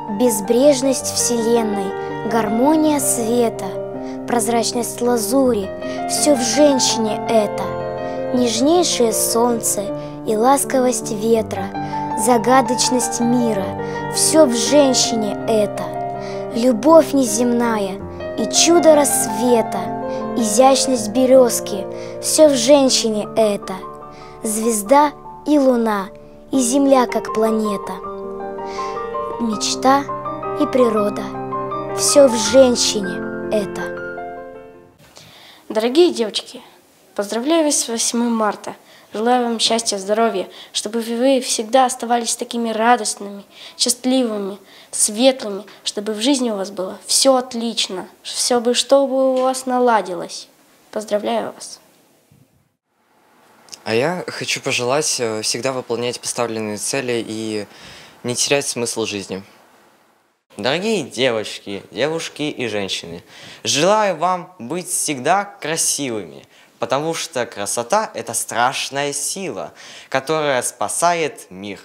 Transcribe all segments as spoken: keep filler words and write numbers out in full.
Безбрежность вселенной, гармония света, прозрачность лазури — все в женщине это. Нежнейшее солнце и ласковость ветра, загадочность мира — все в женщине это. Любовь неземная и чудо рассвета, изящность березки — все в женщине это. Звезда и луна, и земля как планета, мечта и природа — все в женщине это. Дорогие девочки, поздравляю вас с восьмым марта. Желаю вам счастья, здоровья, чтобы вы всегда оставались такими радостными, счастливыми, светлыми, чтобы в жизни у вас было все отлично, все бы, чтобы у вас наладилось. Поздравляю вас. А я хочу пожелать всегда выполнять поставленные цели и не терять смысл жизни. Дорогие девочки, девушки и женщины, желаю вам быть всегда красивыми, потому что красота – это страшная сила, которая спасает мир.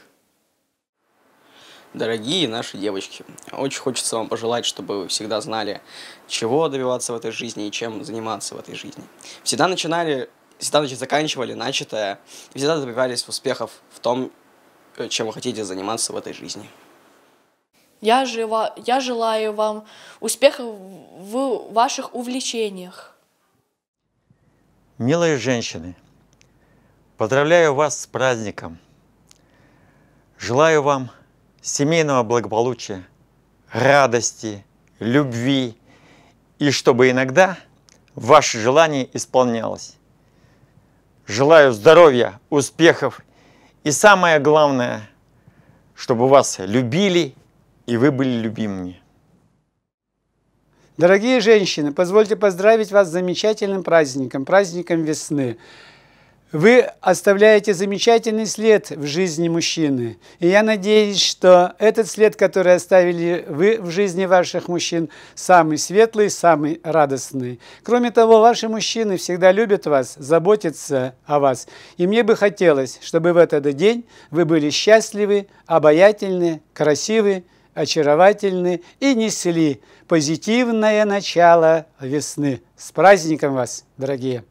Дорогие наши девочки, очень хочется вам пожелать, чтобы вы всегда знали, чего добиваться в этой жизни и чем заниматься в этой жизни. Всегда начинали, всегда заканчивали начатое, всегда добивались успехов в том, чем вы хотите заниматься в этой жизни. Я, жива, я желаю вам успехов в ваших увлечениях. Милые женщины, поздравляю вас с праздником. Желаю вам семейного благополучия, радости, любви, и чтобы иногда ваше желание исполнялось. Желаю здоровья, успехов и самое главное, чтобы вас любили и вы были любимыми. Дорогие женщины, позвольте поздравить вас с замечательным праздником, праздником весны. Вы оставляете замечательный след в жизни мужчины. И я надеюсь, что этот след, который оставили вы в жизни ваших мужчин, самый светлый, самый радостный. Кроме того, ваши мужчины всегда любят вас, заботятся о вас. И мне бы хотелось, чтобы в этот день вы были счастливы, обаятельны, красивы, очаровательны и несли позитивное начало весны. С праздником вас, дорогие!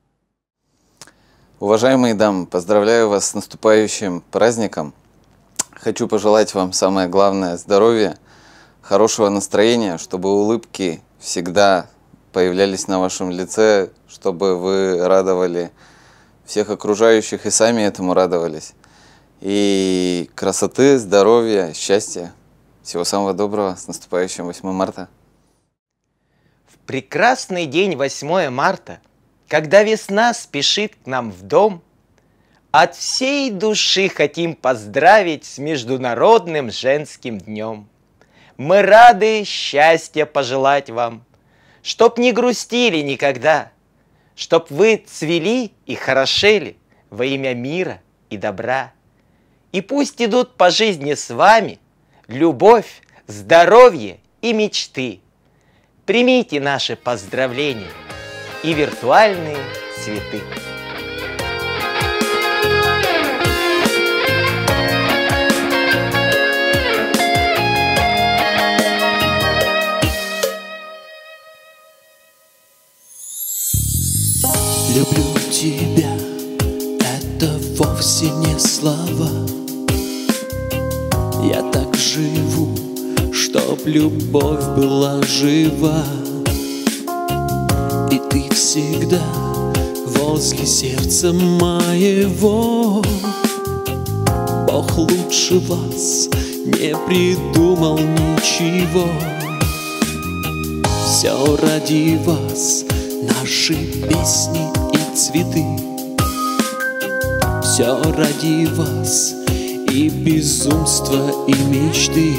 Уважаемые дамы, поздравляю вас с наступающим праздником. Хочу пожелать вам самое главное – здоровья, хорошего настроения, чтобы улыбки всегда появлялись на вашем лице, чтобы вы радовали всех окружающих и сами этому радовались. И красоты, здоровья, счастья. Всего самого доброго. С наступающим восьмым марта. В прекрасный день восьмое марта, когда весна спешит к нам в дом, от всей души хотим поздравить с Международным женским днем. Мы рады счастья пожелать вам, чтоб не грустили никогда, чтоб вы цвели и хорошели во имя мира и добра. И пусть идут по жизни с вами любовь, здоровье и мечты. Примите наши поздравления и виртуальные цветы. Люблю тебя, это вовсе не слова. Я так живу, чтоб любовь была жива. И ты всегда возле сердца моего. Бог лучше вас не придумал ничего. Все ради вас, наши песни и цветы. Все ради вас, и безумство, и мечты.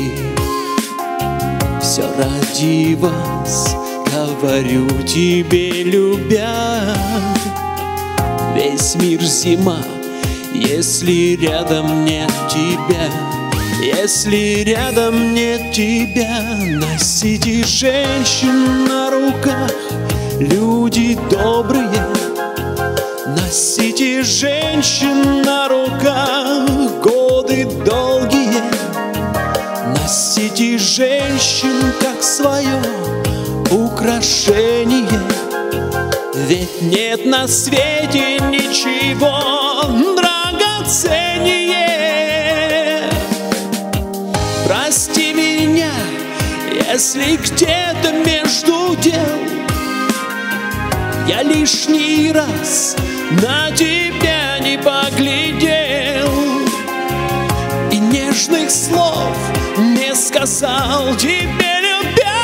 Все ради вас, говорю тебе, любя. Весь мир зима, если рядом нет тебя. Если рядом нет тебя, носите женщин на руках, люди добрые. Носите женщин на руках, годы долгие. Носите женщин как свое украшение, ведь нет на свете ничего драгоценнее. Прости меня, если где-то между дел я лишний раз на тебя не поглядел и нежных слов не сказал тебе, любя.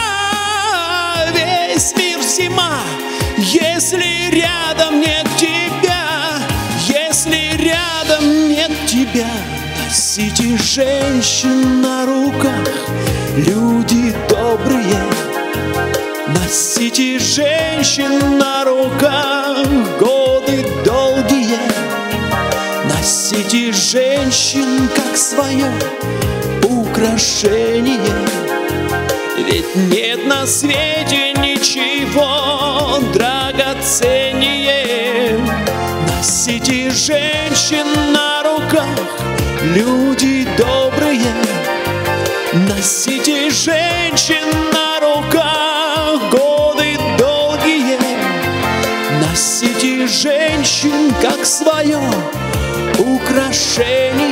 Весь мир зима, если рядом нет тебя, если рядом нет тебя. Носите женщин на руках, люди добрые. Носите женщин на руках, годы долгие. Носите женщин как свое украшение, ведь нет на свете ничего драгоценнее. Носите женщин на руках, люди добрые. Носите женщин на руках, годы долгие. Носите женщин как свое украшение,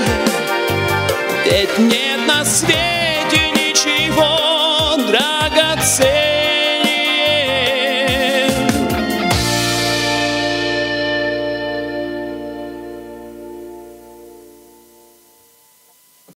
ведь нет на свете ничего драгоценнее.